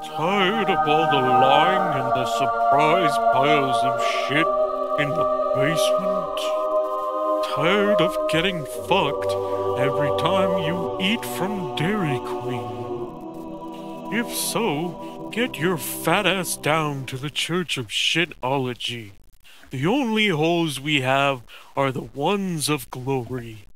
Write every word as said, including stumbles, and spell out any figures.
Tired of all the lying and the surprise piles of shit in the basement? Tired of getting fucked every time you eat from Dairy Queen? If so, get your fat ass down to the Church of Shitology. The only holes we have are the ones of glory.